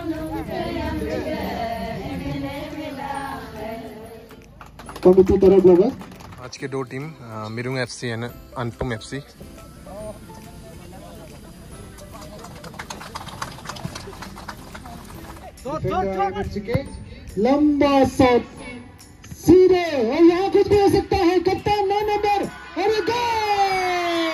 Committee तरफ होगा। आज के दो team Mirung FC and Anupam FC. लंबा शॉट सीधे, और यहाँ कुछ भी हो सकता है। कप्तान 9 नंबर, और गोल।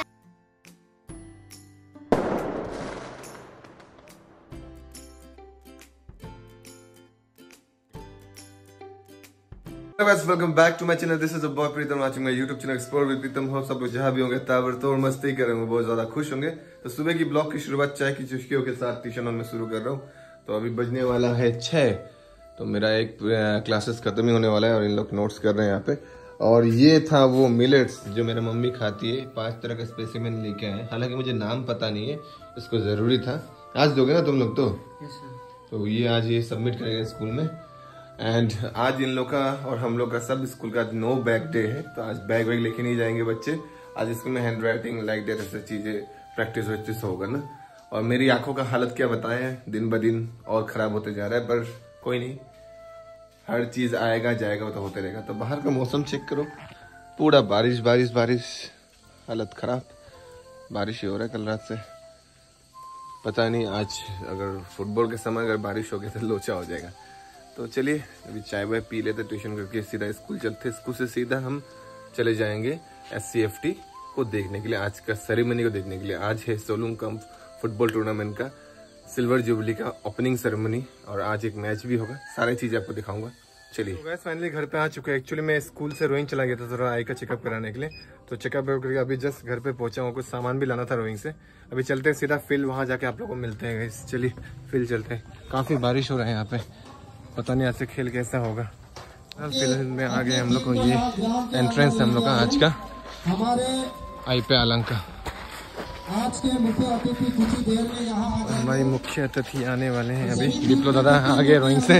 Hello guys, welcome back to my channel. This is a boy Pritam watching my YouTube channel Explore with Pritam. Hope सब लोग जहाँ भी होंगे ताबड़तोड़ मस्ती कर रहे होंगे, बहुत ज्यादा खुश होंगे। तो सुबह की ब्लॉग की शुरुआत चाय की चुस्कियों के साथ ट्यूशन में शुरू कर रहा हूँ। तो अभी बजने वाला है 6, तो मेरा एक क्लासेस खत्म ही होने वाला है और इन लोग नोट्स कर रहे हैं यहाँ पे। और ये था वो मिलेट्स जो मेरी मम्मी खाती है, 5 तरह का स्पेसिमेन लेके आए। हालांकि मुझे नाम पता नहीं है, इसको जरूरी था। आज दोगे ना तुम लोग? तो ये आज ये सबमिट करेंगे स्कूल में। एंड आज इन लोग का और हम लोग का सब स्कूल का नो बैग डे है, तो आज बैग वैग लेके नहीं जाएंगे बच्चे। आज स्कूल में हैंड राइटिंग लाइक डेट ऐसी चीजें प्रैक्टिस वैक्टिस होगा ना। और मेरी आंखों का हालत क्या बताए, दिन ब दिन और खराब होते जा रहा है, पर कोई नहीं, हर चीज आएगा जाएगा, वो तो होते रहेगा। तो बाहर का मौसम चेक करो, पूरा बारिश बारिश बारिश, हालत खराब। बारिश ही हो रहा है कल रात से। पता नहीं आज अगर फुटबॉल के समय अगर बारिश हो गई तो लोचा हो जाएगा। तो चलिए अभी चाय वाय पी लेते, ट्यूशन करके सीधा स्कूल चलते। स्कूल से सीधा हम चले जाएंगे SCFT को देखने के लिए, आज का सेरेमनी को देखने के लिए। आज है सोलुंग कप फुटबॉल टूर्नामेंट का सिल्वर जुबली का ओपनिंग सेरेमनी, और आज एक मैच भी होगा। सारी चीजें आपको दिखाऊंगा। चलिए तो फाइनली घर पे आ चुके हैं। एक्चुअली मैं स्कूल से रोइंग चला गया था थोड़ा आई का चेकअप कराने के लिए, तो चेकअप करके अभी जस्ट घर पे पहुंचा हूँ। कुछ सामान भी लाना था रोइंग से। अभी चलते हैं सीधा फील्ड, वहां जाके आप लोगों को मिलते हैं। चलिए फील्ड चलते हैं। काफी बारिश हो रहा है यहाँ पे, पता नहीं आज से खेल कैसा होगा। फील्ड में आ गए हम लोग को। ये एंट्रेंस है हम लोग का आज का IP अलंग का। आज के मुख्य अतिथि कुछ ही देर में यहाँ हमारी मुख्य अतिथि आने वाले हैं। अभी विप्लो दादा आ गए रोइंग से।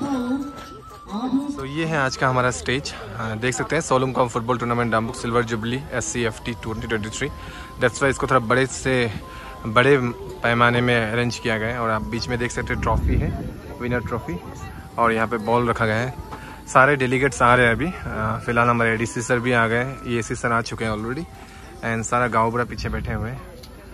तो ये है आज का हमारा स्टेज, देख सकते हैं। Solung cup football tournament Dambuk silver jubilee SCFT 2023। That's why इसको थोड़ा बड़े पैमाने में अरेंज किया गया है। और आप बीच में देख सकते हैं ट्रॉफी है, विनर ट्रॉफी, और यहाँ पे बॉल रखा गया है। सारे डेलीगेट्स आ रहे हैं अभी। फिलहाल हमारे ADC सर भी आ गए हैं, EAC सर आ चुके हैं ऑलरेडी, एंड सारा गाँव पूरा पीछे बैठे हुए हैं।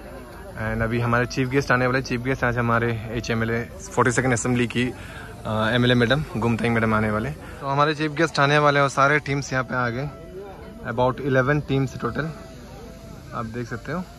एंड अभी हमारे चीफ गेस्ट आने वाले। चीफ गेस्ट आज हमारे HMLA 42nd असेंबली की MLA मैडम गुमतांग मैडम आने वाले। तो हमारे चीफ गेस्ट आने वाले और सारे टीम्स यहाँ पे आ गए। अबाउट 11 टीम्स टोटल, आप देख सकते हो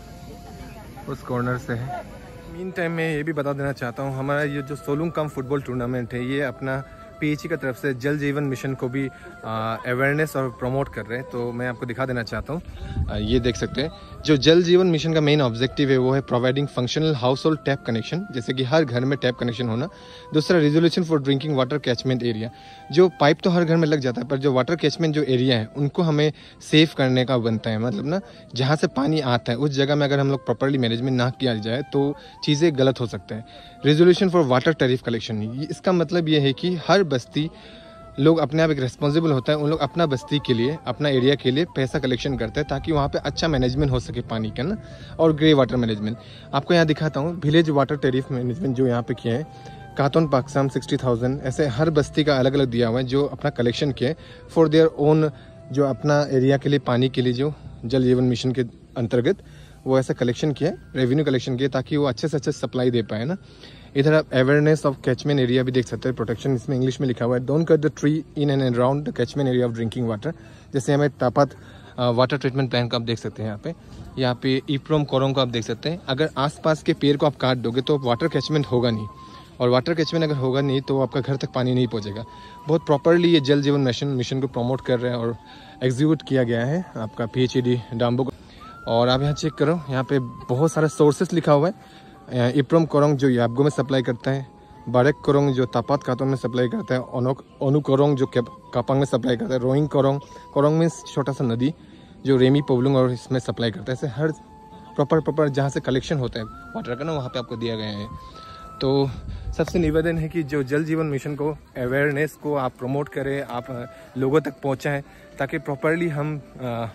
उस कॉर्नर से है। मीन टाइम में ये भी बता देना चाहता हूँ, हमारा ये जो सोलुंग कप फुटबॉल टूर्नामेंट है, ये अपना PHE की तरफ से जल जीवन मिशन को भी अवेयरनेस और प्रमोट कर रहे हैं। तो मैं आपको दिखा देना चाहता हूँ। ये देख सकते हैं, जो जल जीवन मिशन का मेन ऑब्जेक्टिव है वो है providing functional household tap connection, जैसे कि हर घर में टैप कनेक्शन होना। दूसरा, resolution for drinking water catchment area. जो पाइप तो हर घर में लग जाता है, पर जो वाटर कैचमेंट जो एरिया है उनको हमें सेव करने का बनता है। मतलब ना, जहाँ से पानी आता है उस जगह में अगर हम लोग प्रॉपरली मैनेजमेंट ना किया जाए तो चीज़ें गलत हो सकता है। Resolution for water tariff collection, इसका मतलब ये है कि हर बस्ती लोग अपने आप एक रिस्पॉन्सिबल होता है, उन लोग अपना बस्ती के लिए, अपना एरिया के लिए पैसा कलेक्शन करते हैं ताकि वहाँ पे अच्छा मैनेजमेंट हो सके पानी का ना, और ग्रे वाटर मैनेजमेंट। आपको यहाँ दिखाता हूँ विलेज वाटर टैरिफ मैनेजमेंट जो यहाँ पे किया है। कातोन पाकसाम 60,000, ऐसे हर बस्ती का अलग अलग दिया हुआ है जो अपना कलेक्शन किया फॉर देयर ओन, जो अपना एरिया के लिए पानी के लिए जो जल जीवन मिशन के अंतर्गत वो ऐसा कलेक्शन किया, रेवेन्यू कलेक्शन किया, ताकि वो अच्छे से अच्छे सप्लाई दे पाए ना। इधर आप अवेयरनेस ऑफ कैचमेंट एरिया भी देख सकते हैं। प्रोटेक्शन इसमें इंग्लिश में लिखा हुआ है, don't cut the tree in and around the catchment area of drinking water. जैसे हमें तापत वाटर ट्रीटमेंट प्लान को आप देख सकते हैं यहाँ पे इप्रोम कोरोंग को आप देख सकते हैं। अगर आसपास के पेड़ को आप काट दोगे तो वाटर कैचमेंट होगा नहीं, और वाटर कैचमेंट अगर होगा नहीं तो आपका घर तक पानी नहीं पहुँचेगा। बहुत प्रॉपरली ये जल जीवन मिशन को प्रमोट कर रहे हैं और एग्जीक्यूट किया गया है आपका PHED डाम्बुक। और आप यहाँ चेक करो, यहाँ पे बहुत सारे सोर्सेस लिखा हुआ है। इप्रोम कोरोंग जो याबगो में सप्लाई करता है, बारेक कोरोंग जो तापात कातों में सप्लाई करता है, ओनु कोरोंग जो कापांग में सप्लाई करता है, रोइंग कोरोंग मीन्स छोटा सा नदी जो रेमी पोवलुंग और इसमें सप्लाई करता है। ऐसे हर प्रॉपर जहाँ से कलेक्शन होता है वाटर का ना, वहाँ पे आपको दिया गया है। तो सबसे निवेदन है कि जो जल जीवन मिशन को अवेयरनेस को आप प्रमोट करें, आप लोगों तक पहुँचाएँ, ताकि प्रॉपरली हम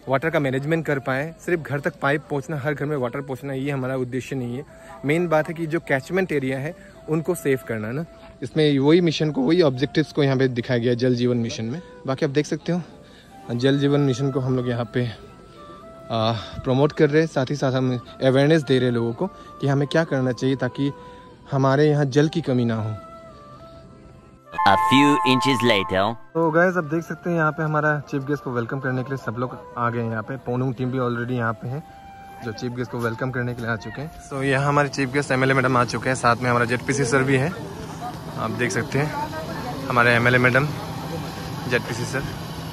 वाटर का मैनेजमेंट कर पाएँ। सिर्फ घर तक पाइप पहुंचना, हर घर में वाटर पहुंचना, ये हमारा उद्देश्य नहीं है। मेन बात है कि जो कैचमेंट एरिया है उनको सेव करना ना। इसमें वही मिशन को, वही ऑब्जेक्टिव्स को यहाँ पे दिखाया गया जल जीवन मिशन में। बाकी आप देख सकते हो जल जीवन मिशन को हम लोग यहाँ पे प्रमोट कर रहे हैं, साथ ही साथ हम अवेयरनेस दे रहे हैं लोगों को कि हमें क्या करना चाहिए ताकि हमारे यहाँ जल की कमी ना हो। A few inches later. तो गाइस अब देख सकते हैं यहाँ पे हमारा चीफ गेस्ट को वेलकम करने के लिए सब लोग आ गए हैं। यहाँ पे पोनुंग टीम भी ऑलरेडी यहाँ पे है जो चीफ गेस्ट को वेलकम करने के लिए आ चुके हैं। सो यहाँ हमारे चीफ गेस्ट एमएलए मैडम आ चुके हैं, साथ में हमारा जेडपीसी सर भी है। आप देख सकते हैं हमारे एमएलए मैडम, जेडपीसी सर।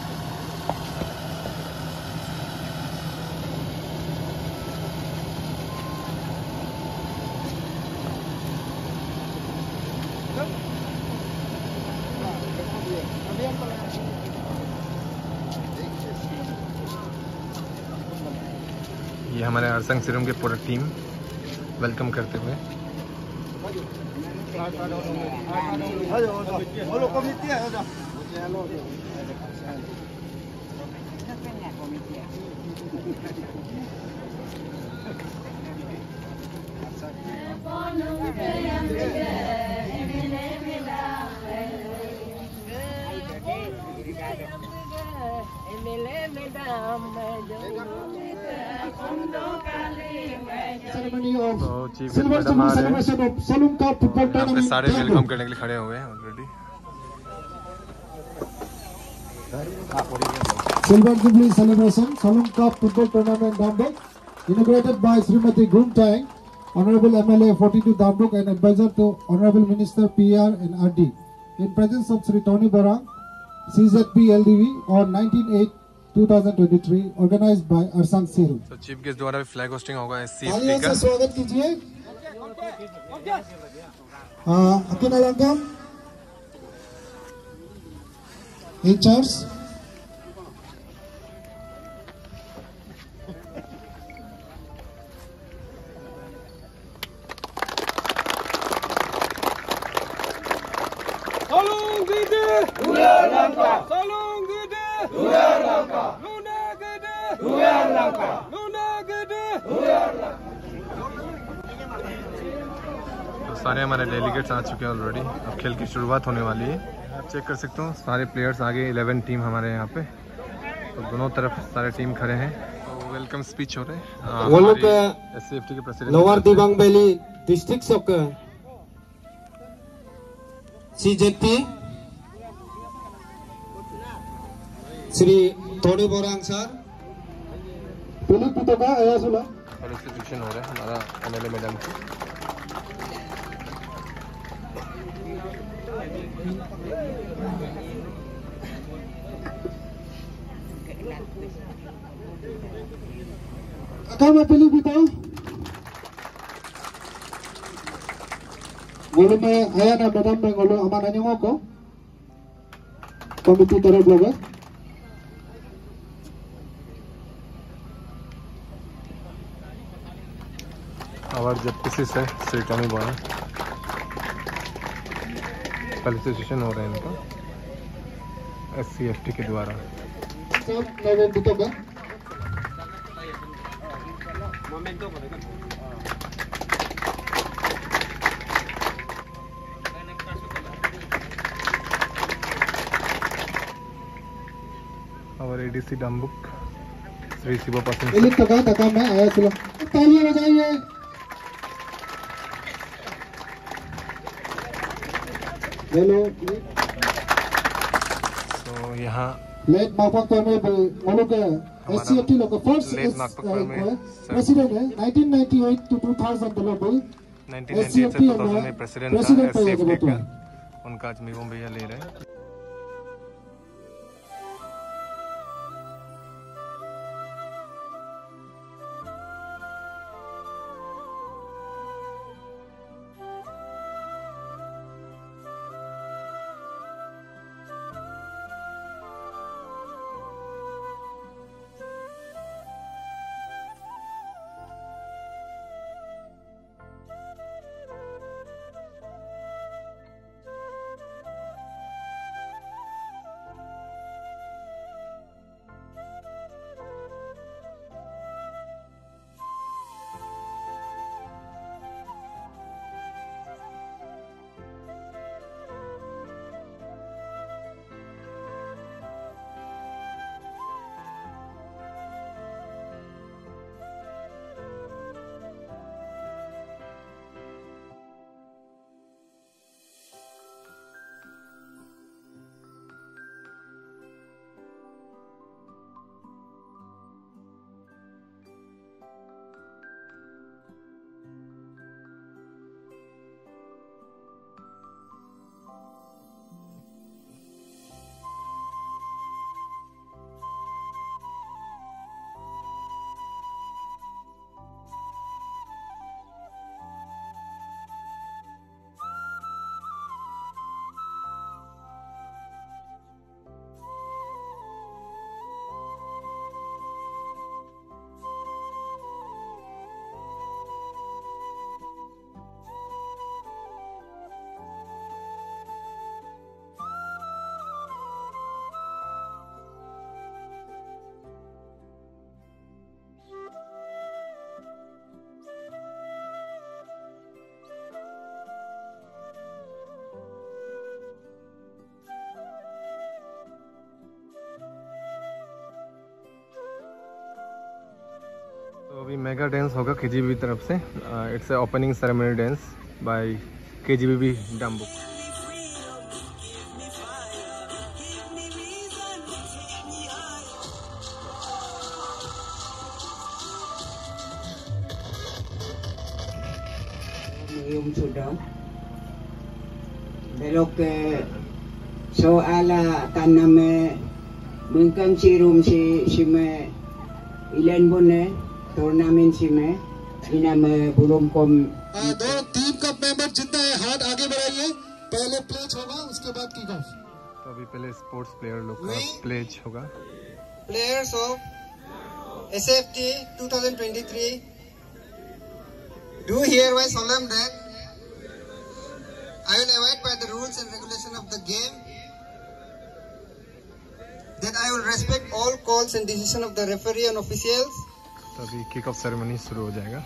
ये हमारे अरसंग सिरुम के पूरा टीम वेलकम करते हुए। Ceremony of तो चीफ गेस्ट Silver मैडम आ Jubilee रहे हैं। celebration of Salum Cup Football यहाँ पे Tournament. सारे वेलकम करने के लिए खड़े हुए हैं already. Silver Jubilee celebration Salum Cup Football Tournament Dambuk, inaugurated by Srimati Gumtang, Honorable MLA 42 Dambuk and advisor to Honorable Minister PR and RD, in presence of Sri Tony Borang, CZP LDV on 19/8/2023, organized by Arsang Siru. तो chief guest द्वारा भी flag hosting होगा SCFT तालियों का। से स्वागत कीजिए। अकिनालंगम in charge तो सारे हमारे डेलीगेट्स आ चुके हैं ऑलरेडी। अब खेल की शुरुआत होने वाली है। आप चेक कर सकते हो सारे प्लेयर्स आगे 11 टीम हमारे यहाँ पे, तो दोनों तरफ सारे टीम खड़े हैं। तो वेलकम स्पीच हो रहे हैं। वो लोग SCFT के president lower Dibang valley district of CZP Shri Tony Borang sir, Philip Pitoka Ayasula. और इंस्टीट्यूशन हो रहा है हमारा MLA मैडम की। Akama Philip Pito. Guru में आया ना मैडम में गोलो हमारा नियमों को कमिटी तरफ लगा। और जेडपीसी से श्री टोनी बोरा फेलिसिटेशन हो रहे हैं इनका SCFT के द्वारा। सब नवीन पिटोका। और ADC डम्बुक श्री शिवपासन Philip Pitoka तका में Ayasula. तालियां बजाइए। हेलो तो यहाँ लेट माफाक्तर में गोलो के SCFT लोग फर्स्ट लेट माफाक्तर में प्रेसिडेंट है 1998 to 2000 डेवलपर 1998 से 2000 में प्रेसिडेंट था SCFT का। उनका आज मीवों भैया ले रहे हैं। अभी मेगा डांस होगा केजीबी तरफ से। It's a opening ceremony dance by KGB Dambuk. Sudah belok ke soal taname mungkin sirum si me ilan bone turnamen si me ina me belum kom। दो टीम का मेंबर जितना है हाथ आगे बढ़ाइए। पहले प्लेज होगा उसके बाद किक ऑफ। तो अभी पहले स्पोर्ट्स प्लेयर लोग का प्लेज होगा। Players of SFT 2023 do hereby solemn that I will abide by the rules and regulations of the game, that I will respect all calls and decisions of the referee and officials। तो अभी kick off ceremony शुरू हो जाएगा।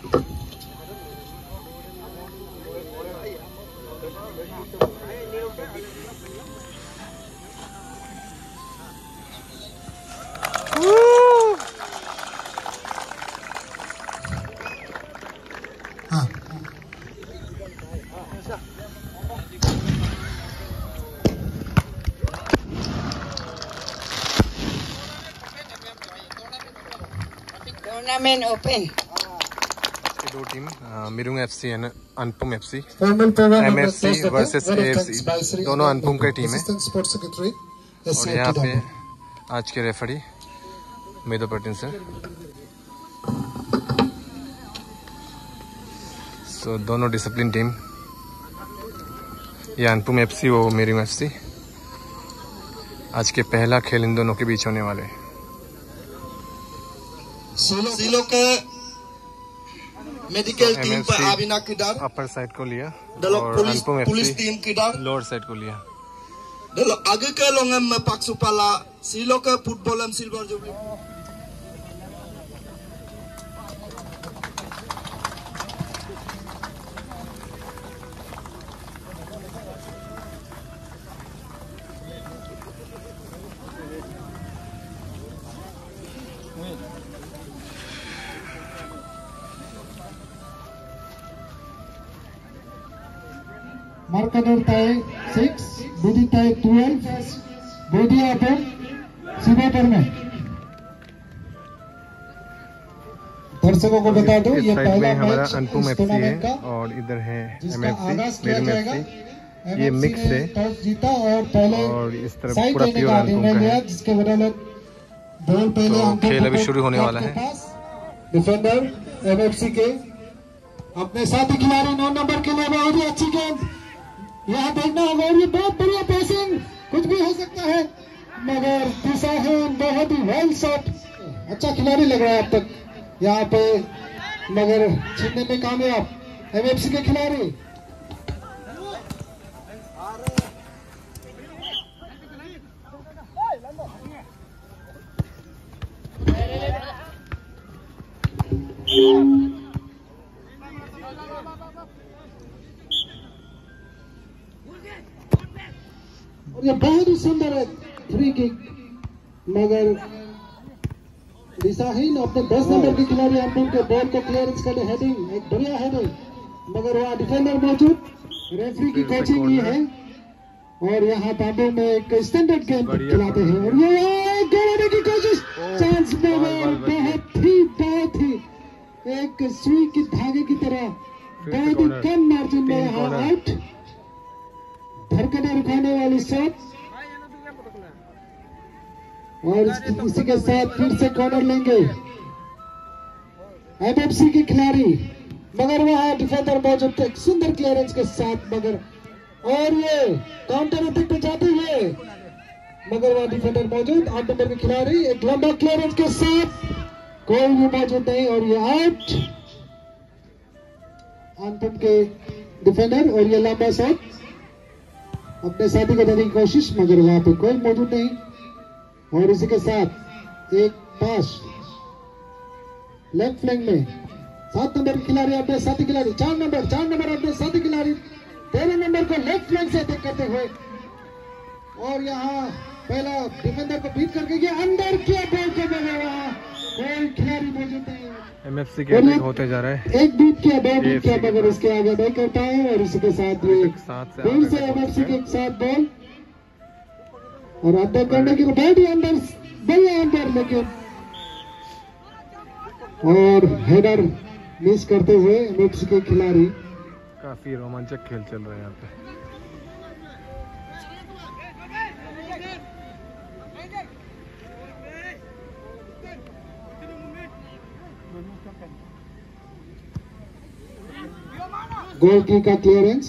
Tournament open। दो team Mirung FC and Anupam FC, formal programme MFC versus AFC, दोनों अनुपम का team है। Sports secretary और यहाँ पे आज के रेफरी मेदो पटिन सर। सो दोनों डिसिप्लिन टीम, ये अनुपम एफसी वो मिरुंग एफसी। आज के पहला खेल इन दोनों के बीच होने वाले हैं। सिलो के मेडिकल टीम पर आबिना किदार अपर साइड को लिया और अनुपम पुलिस एफसी टीम किदार लोअर साइड को लिया। दलो आगे के लोंगम में पाक्सुपाला सिलो के फुटबॉल एम सिल्वर जुबली। मार्कनर tie 6, BD tie 12, BD open सीनेटर में। दर्शकों को बता दो ये साइड पहला में हमारा मैच अनुपम इस एफसी है टूर्नामेंट का और इधर है जिसका आगाज एमएफसी किया मिरुंग जाएगा। एफसी। ये मिक्स है टॉस जीता और पहले और इस तरफ साइड पूरा लेने प्योर का अनुपम निर्णय का लिया, है। जिसके बदौलत बॉल पहले तो अनुपम खेल अभी को शुरू होने वाला के है। पास। डिफेंडर एमएफसी के अपने साथी खिलाड़ी 9 नंबर के लिए बहुत ही अच्छी गेंद यहाँ देखना होगा। और ये बहुत बढ़िया पैसिंग, कुछ भी हो सकता है मगर दिशाहीन बहुत ही वेल शॉट। अच्छा खिलाड़ी लग रहा है अब तक यहाँ पे, मगर छीनने में कामयाब एमएफसी के खिलाड़ी। और ये बहुत ही सुंदर है फ्री किक, मगर दिशाहीन अपने 10 नंबर के खिलाड़ी अनुपम के बॉल को क्लियरेंस करने हेडिंग, एक बढ़िया हेडिंग, मगर वहाँ डिफेंडर मौजूद। रेफरी की कोचिंग ये है और यहाँ तांबे में एक स्टैंडर्ड गेम खिलाते हैं। और ये गोल होने की कोशिश, चांस मगर बहुत ही एक सुई की धागे की तरह बहुत ही कम मार्जिन में यहाँ आउट। धड़कने रुकाने वाली शॉट और इसी के साथ फिर से कॉर्नर लेंगे एमएफसी के खिलाड़ी, मगर वहां डिफेंडर मौजूद थे सुंदर क्लियरेंस के साथ, मगर और ये काउंटर अटैक पे जाते हुए, मगर वहां डिफेंडर मौजूद 8 नंबर के खिलाड़ी एक लंबा क्लियरेंस के साथ, कोई भी मौजूद नहीं और ये आउट अनुपम के डिफेंडर। और ये लंबा शॉट अपने साथी को देने की कोशिश, मगर वहां पे कोई मौजूद नहीं। और इसी के साथ एक पास लेफ्ट फ्लैंक में 7 नंबर के खिलाड़ी अपने साथी खिलाड़ी 4 नंबर अपने साथी खिलाड़ी 13 नंबर को लेफ्ट फ्लैंक से अटैक करते हुए, और यहाँ पहला डिफेंडर को बीट करके ये अंदर किया बॉल को, मगर वहाँ कोई खिलाड़ी मौजूद नहीं। MFC के अटैक होते जा रहा है। एक बीट किया, 2 बीट किया, मगर इसके आगे नहीं कर पाए और इसके साथ ये फिर से MFC के साथ बॉल और अंदर करने की बहुत ही अंदर बढ़िया अंदर, लेकिन और हेडर मिस करते हुए MFC के खिलाड़ी। काफी रोमांचक खेल चल रहा है यहाँ पे। गोल की का क्लियरेंस,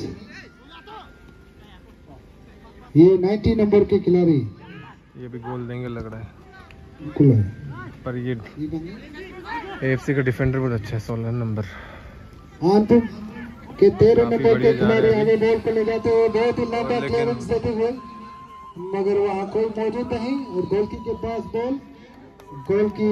ये 90 नंबर के खिलाड़ी, ये भी गोल देंगे लग रहा है। बिल्कुल है, पर ये AFC का डिफेंडर बहुत अच्छा है, 16 नंबर। आंतु के 13 नंबर के खिलाड़ी आगे बॉल को ले जाते हुए बहुत ही लंबा क्लियरेंस देते हुए, मगर वहाँ कोई मौजूद नहीं और गोलकी के पास बॉल, गोल की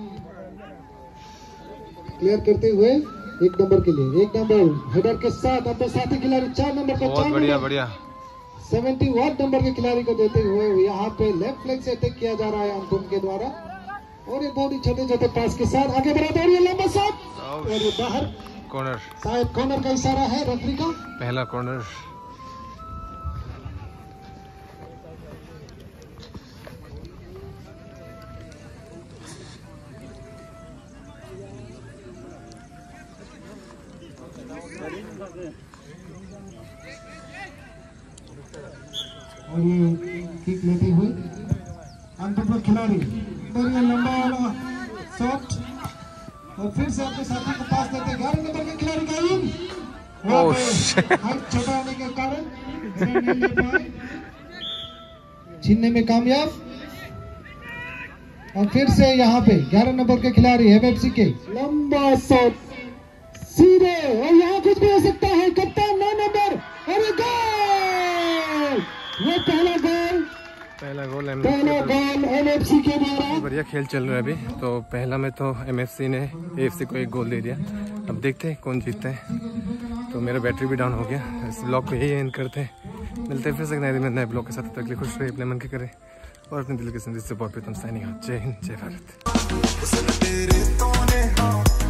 क्लियर करते हुए 1 नंबर के लिए 1 नंबर हेडर के साथ अपने साथी खिलाड़ी 4 नंबर को, बहुत बढ़िया बढ़िया 71 नंबर के खिलाड़ी को देते हुए यहाँ पे लेफ्ट लेग से अटैक किया जा रहा है अंकुम के द्वारा और ये बहुत ही छोटे छोटे पास के साथ आगे बढ़ाते हैं, ये लंबा शॉट और ये बाहर कॉर्नर, शायद कॉर्नर का इशारा है रेफरी का। पहला कॉर्नर। और ये किक लेते हुए अंतिम खिलाड़ी बढ़िया लंबा वाला शॉट और फिर से अपने साथी को पास देते 11 नंबर के खिलाड़ी का इन हाइट छोटा होने के कारण छीनने में कामयाब और फिर से यहाँ पे 11 नंबर के खिलाड़ी MFC के लंबा शॉट सीधे और यहाँ कुछ भी हो सकता है। कप्तान 9 नंबर और गोल, ये पहला गोल MFC के द्वारा। बढ़िया खेल चल रहा है अभी। तो पहला में तो MFC ने AFC को 1 गोल दे दिया। अब देखते हैं कौन जीतता है। तो मेरा बैटरी भी डाउन हो गया। इस ब्लॉग को यही एंड करते हैं, मिलते हैं फिर से नए ब्लॉग के साथ। तक के खुश रहे, अपने मन के करें और अपने दिल के संदेश से बहुत साइनिंग आउट। जय हिंद, जय भारत।